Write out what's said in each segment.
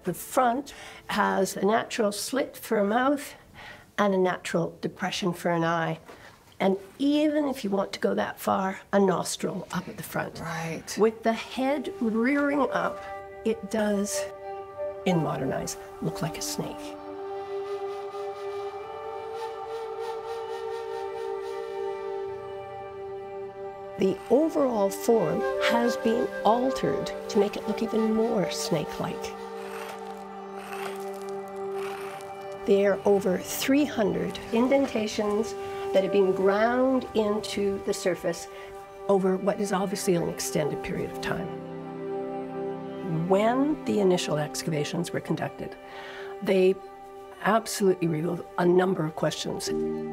The front has a natural slit for a mouth and a natural depression for an eye. And even if you want to go that far, a nostril up at the front. Right. With the head rearing up, it does, in modern eyes, look like a snake. The overall form has been altered to make it look even more snake-like. There are over 300 indentations that have been ground into the surface over what is obviously an extended period of time. When the initial excavations were conducted, they absolutely revealed a number of questions.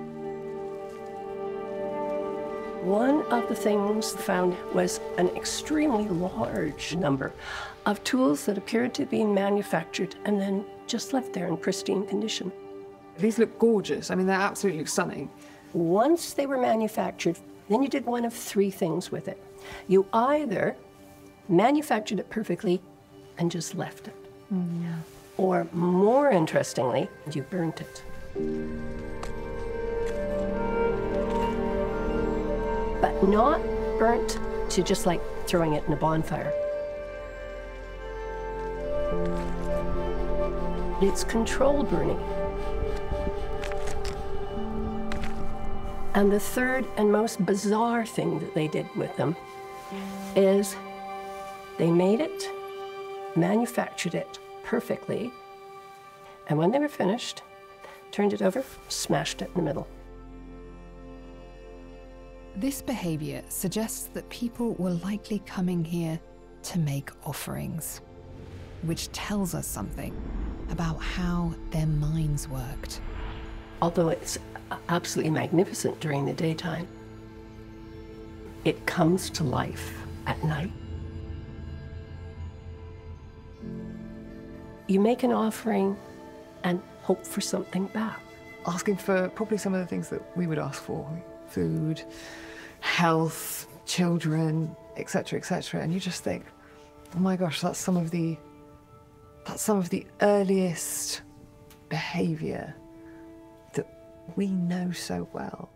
One of the things found was an extremely large number of tools that appeared to be manufactured and then just left there in pristine condition. These look gorgeous. I mean, they're absolutely stunning. Once they were manufactured, then you did one of three things with it. You either manufactured it perfectly and just left it. Yeah. Or more interestingly, you burnt it. But not burnt to just like throwing it in a bonfire. It's controlled burning. And the third and most bizarre thing that they did with them is they made it, manufactured it perfectly, and when they were finished, turned it over, smashed it in the middle. This behavior suggests that people were likely coming here to make offerings, which tells us something about how their minds worked. Although it's absolutely magnificent during the daytime, it comes to life at night. You make an offering and hope for something back. Asking for probably some of the things that we would ask for: food, health, children, etc., etc. And you just think, oh my gosh, that's some of the earliest behavior that we know so well.